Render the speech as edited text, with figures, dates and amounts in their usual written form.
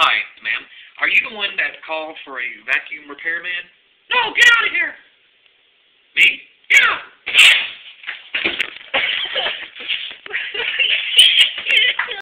Hi, ma'am. Are you the one that called for a vacuum repairman? No, get